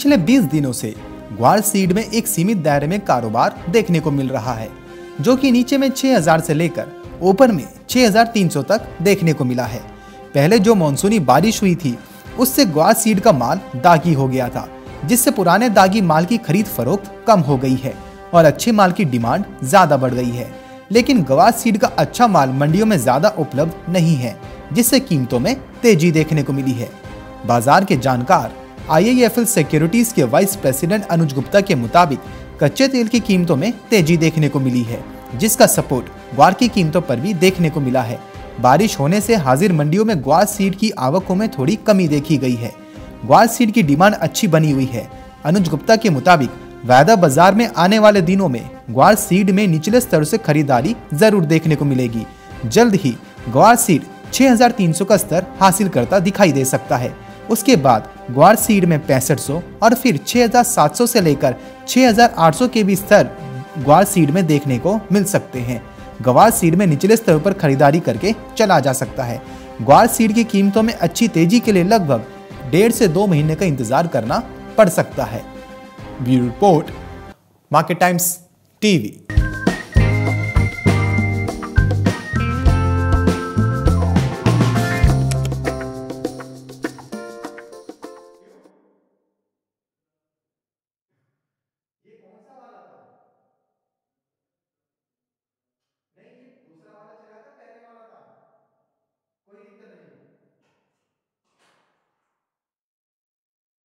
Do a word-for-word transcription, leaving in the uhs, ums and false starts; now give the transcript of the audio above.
पिछले बीस दिनों से ग्वार सीड में एक सीमित दायरे में कारोबार देखने को मिल रहा है, जो कि नीचे में छह हज़ार से लेकर ऊपर में छह हज़ार तीन सौ तक देखने को मिला है। पहले जो मानसूनी बारिश हुई थी उससे ग्वार सीड का माल दागी हो गया था, जिससे पुराने दागी माल की खरीद फरोख्त कम हो गई है और अच्छे माल की डिमांड ज्यादा बढ़ गई है। लेकिन ग्वार सीड का अच्छा माल मंडियों में ज्यादा उपलब्ध नहीं है, जिससे कीमतों में तेजी देखने को मिली है। बाजार के जानकार I I F L securities के वाइस प्रेसिडेंट अनुज गुप्ता के मुताबिक कच्चे तेल की कीमतों में तेजी देखने को मिली है, जिसका सपोर्ट ग्वार की कीमतों पर भी देखने को मिला है। बारिश होने से हाजिर मंडियों में ग्वार सीड की आवकों में थोड़ी कमी देखी गई है। ग्वार सीड की डिमांड अच्छी बनी हुई है। अनुज गुप्ता के मुताबिक वायदा बाजार में आने वाले दिनों में ग्वार सीड में निचले स्तर से खरीदारी जरूर देखने को मिलेगी। जल्द ही ग्वार सीड छह हज़ार तीन सौ का स्तर हासिल करता दिखाई दे सकता है। उसके बाद ग्वार सीड में पैंसठ सौ और फिर छह हज़ार सात सौ से लेकर छह हज़ार आठ सौ के भी स्तर ग्वार सीड में देखने को मिल सकते हैं। ग्वार सीड में निचले स्तर पर खरीदारी करके चला जा सकता है। ग्वार सीड की कीमतों में अच्छी तेजी के लिए लगभग डेढ़ से दो महीने का इंतजार करना पड़ सकता है। Bureau report, market times TV.